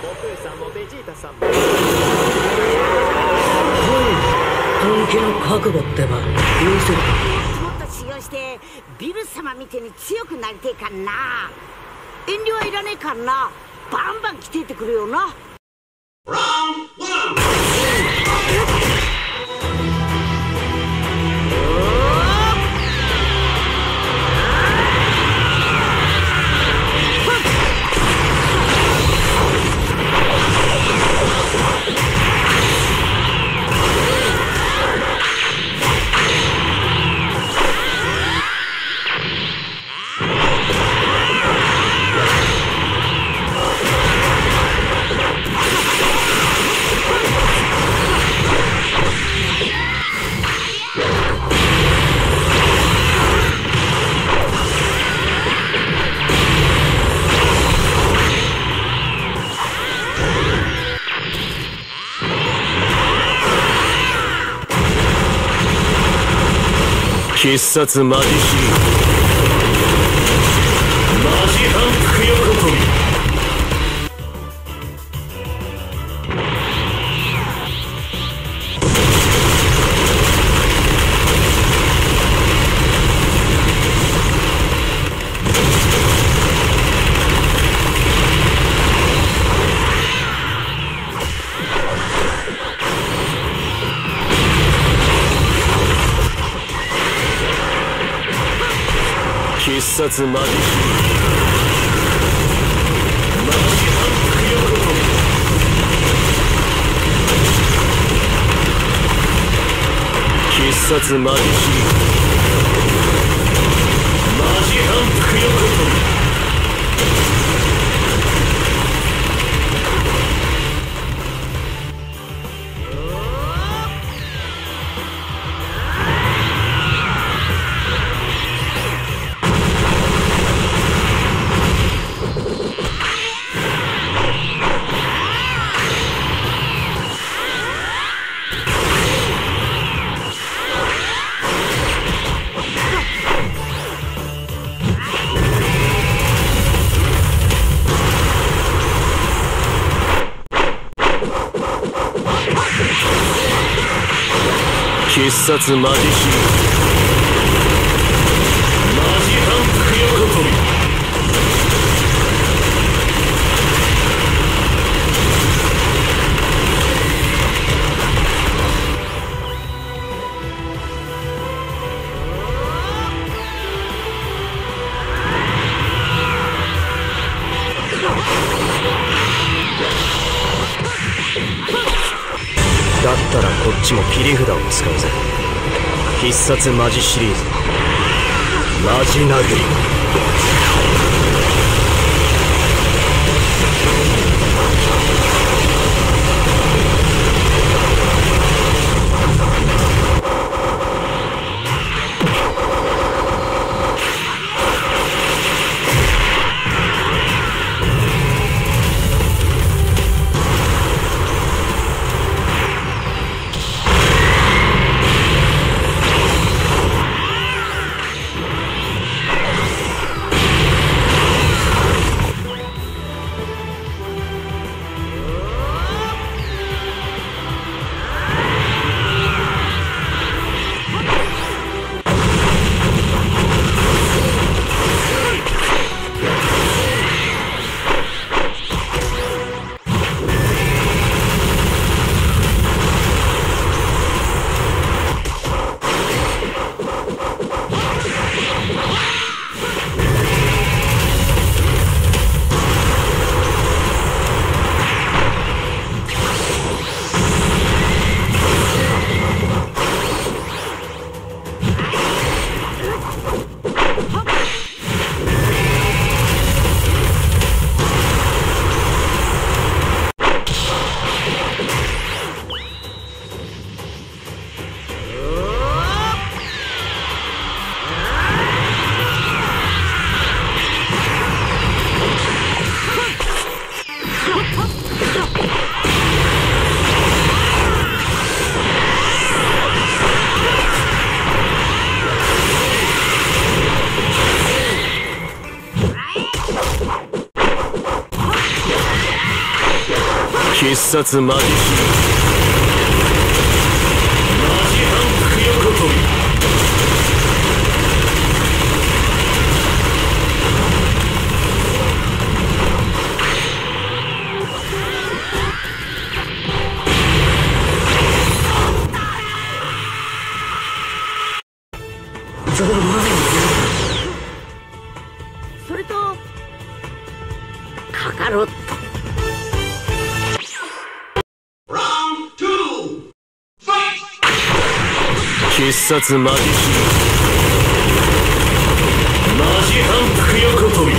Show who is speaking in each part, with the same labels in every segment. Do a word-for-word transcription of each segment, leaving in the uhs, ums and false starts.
Speaker 1: 悟空さんもベジータさんも。
Speaker 2: 本気の覚悟ってば見せる。
Speaker 3: もっと修行してビル様みてえに強くなりてえかんな。遠慮はいらねえかんな。バンバン来ていってくれよな。
Speaker 4: 必殺マジシリーズマジ反復横跳び。必殺マジシリーズマジ反復横跳び。必殺マジシリーズマジ反復横跳び。必殺マジシリーズマジ反復横跳び。だったらこっちも切り札を使うぜ。必殺マジシリーズマジ殴り。 必殺マジシリーズマジ反復横跳び
Speaker 2: ゾウ前に
Speaker 3: それとカカロット。
Speaker 4: 必殺マジシリーズマジ反復横跳び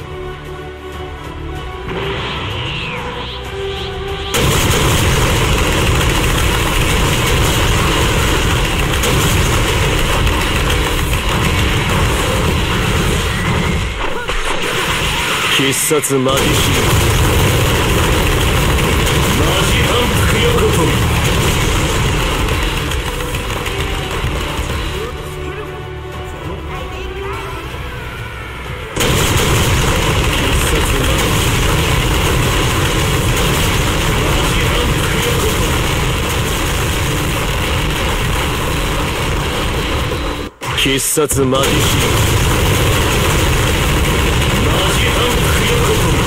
Speaker 4: 必殺マジシリーズマジ反復横跳び必殺マジシリーズマジ反復横跳び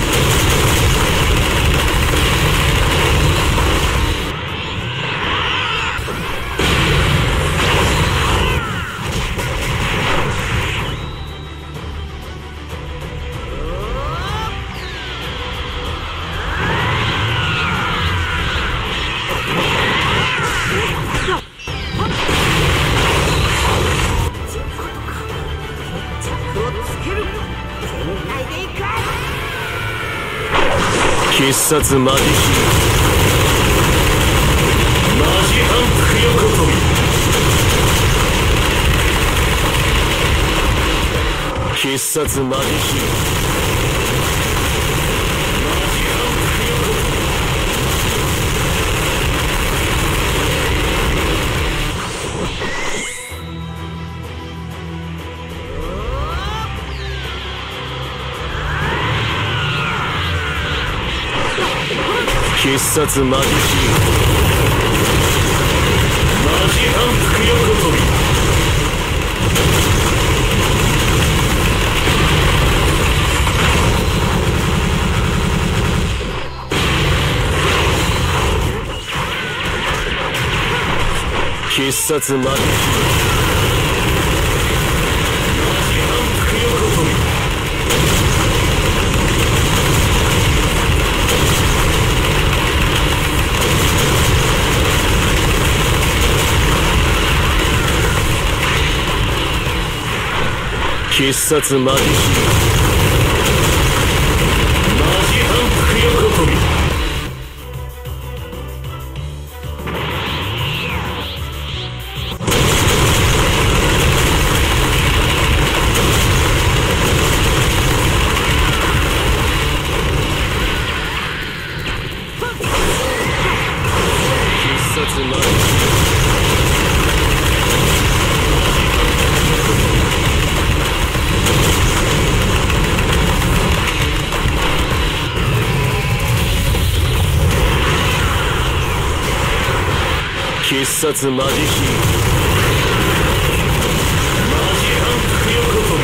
Speaker 4: 必殺マジシリーズマジ反復横跳び必殺マジシリーズ必殺マジシリーズマジ反復横跳び必殺マジシリーズ必殺マジシリーズマジ反復横跳び必殺マジシリーズ必殺マジシリーズマジ反復横跳び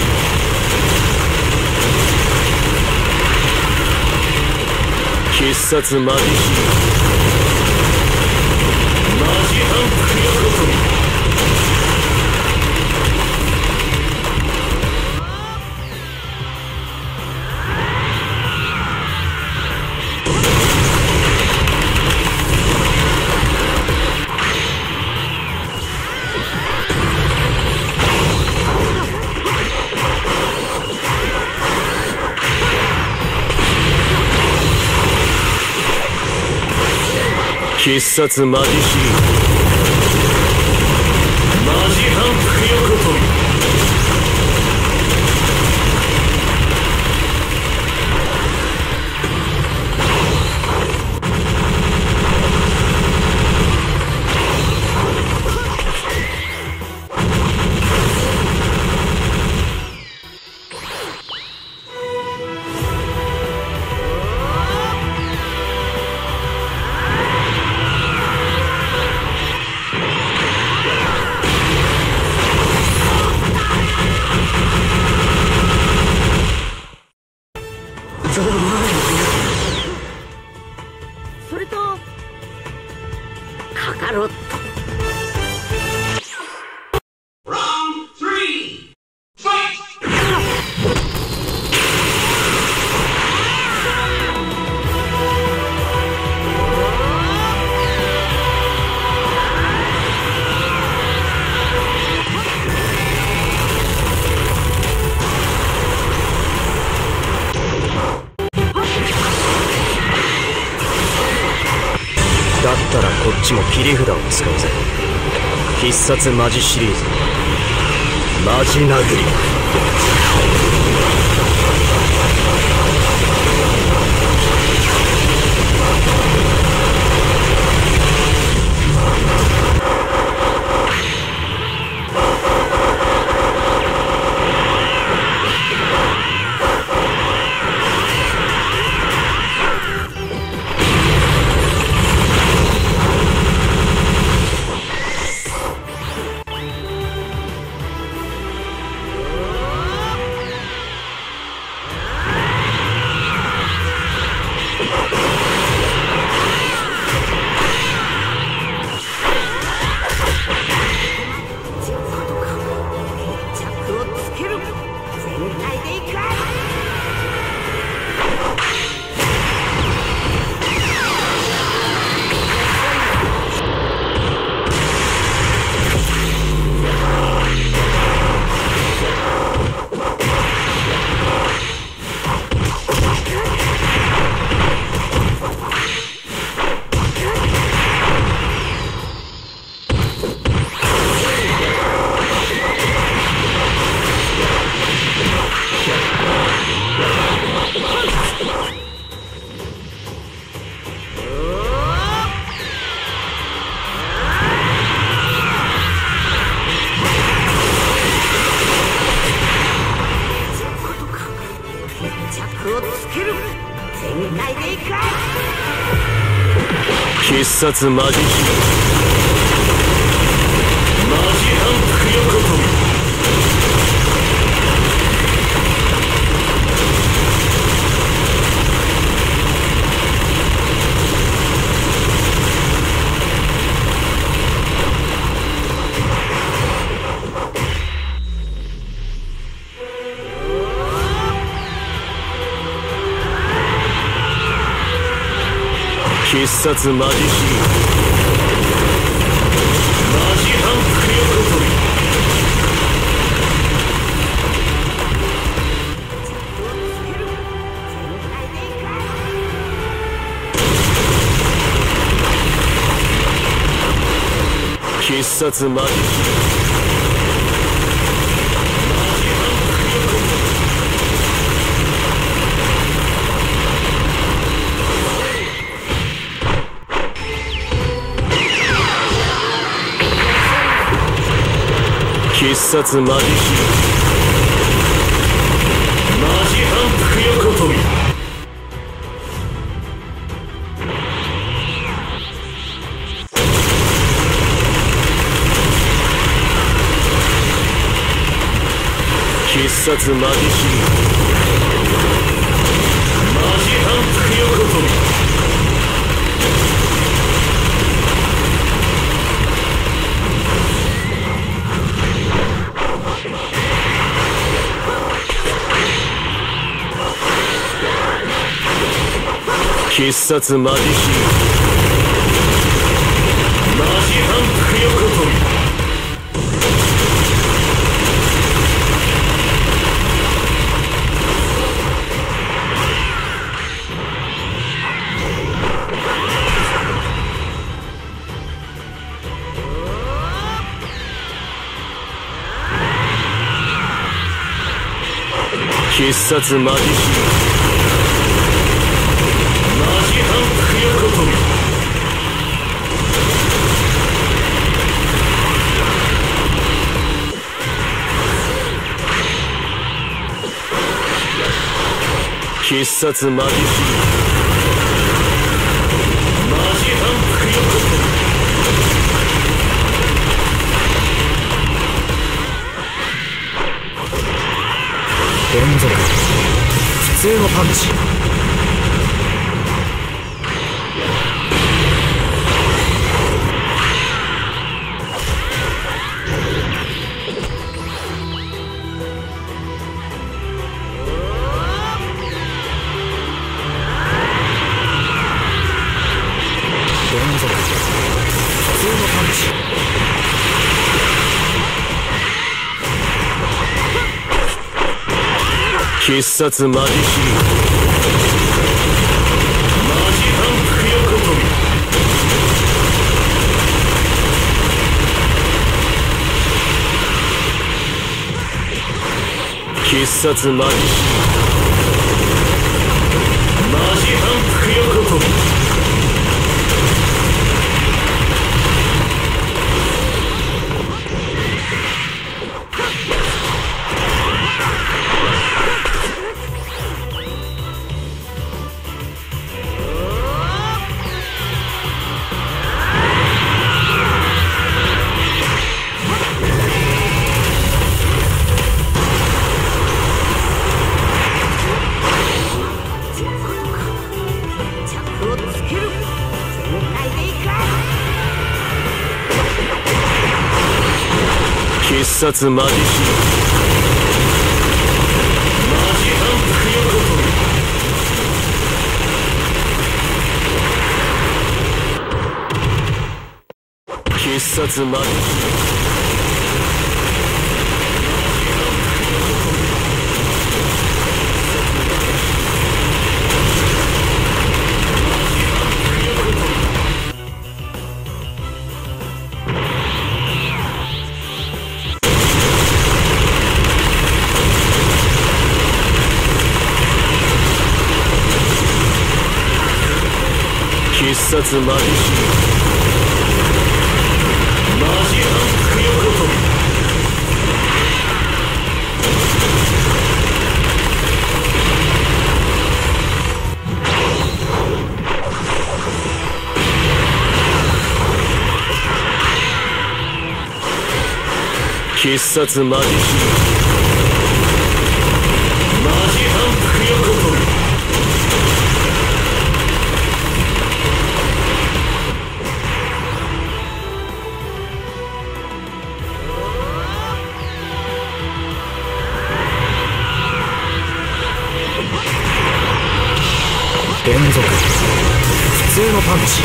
Speaker 4: 必殺マジシリーズマジ反復横跳び必殺マジシリーズマジ反復横跳び必
Speaker 2: そうない。
Speaker 3: それとカカロット。
Speaker 4: だったらこっちも切り札を使うぜ。必殺マジシリーズマジ殴り。必殺マジヒーマジ反復横跳び。必殺マジヒーマジ反復横跳び。必殺マジヒー必殺マジヒーマジ反復横跳び。必殺マジヒーマジ反復横跳び。必殺マジヒーマジ反復横跳び。必殺マジヒーマジ反復横跳び。必殺マジヒーマジ反復横跳び。連続普通のパンチ。 し。必殺マジシリーズマジ反復横跳び。必殺マジシリーズマジ反復横跳び。必殺マジシリーズマジ反復横跳び。必殺マジシリー必殺マジシリーズマジ反復横跳び。必殺マジシリーズマジ反復横跳び。連続普通のパンチ。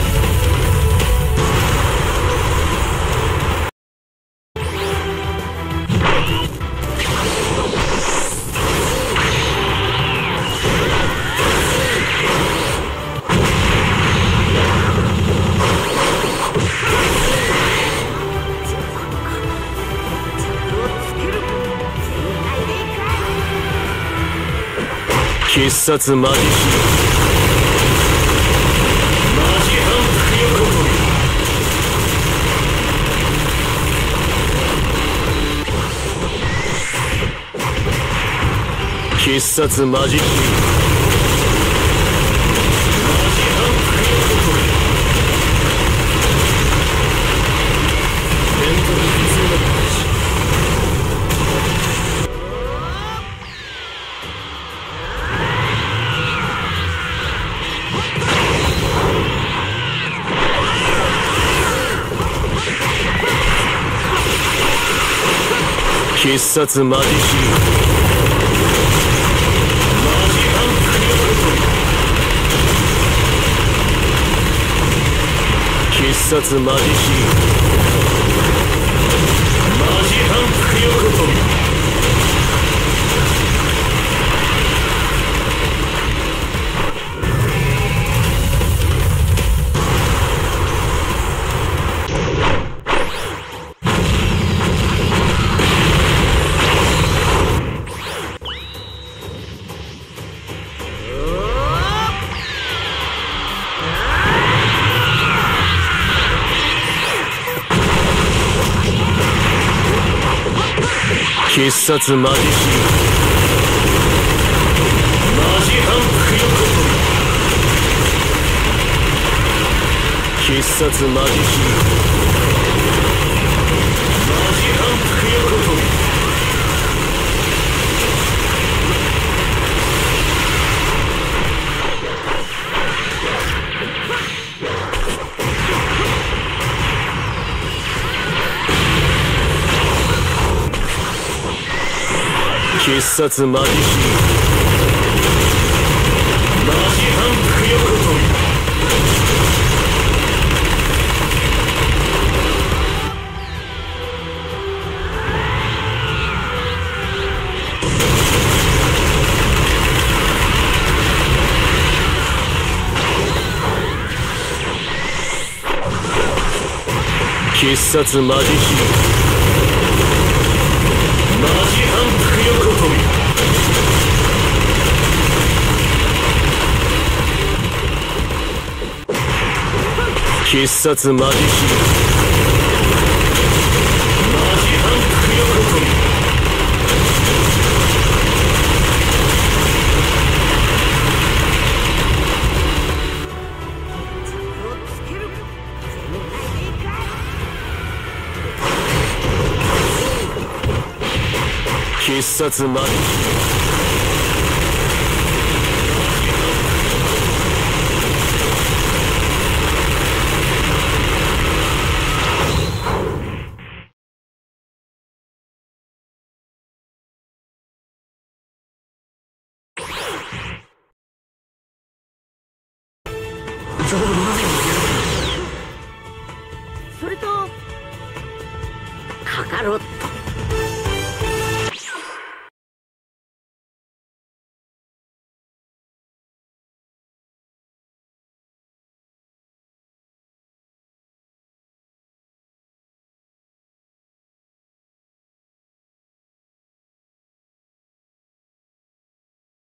Speaker 4: 必殺マジシリーズマジ反復横跳び。必殺マジシリーズマジ反復横跳び。連続普通のパンチ。必殺マジシリーズマジ反復横跳び。必殺マジシリーズマジ反復横跳び。必殺マジシリーズマジ反復横跳び。必殺マジシリーズマジ反復横跳び。必殺マジシリーズマジ反復横跳び。 必殺マジヒーマジ反復横跳び必殺マジヒーマジ反復横跳び必殺マジ
Speaker 3: それとカカロット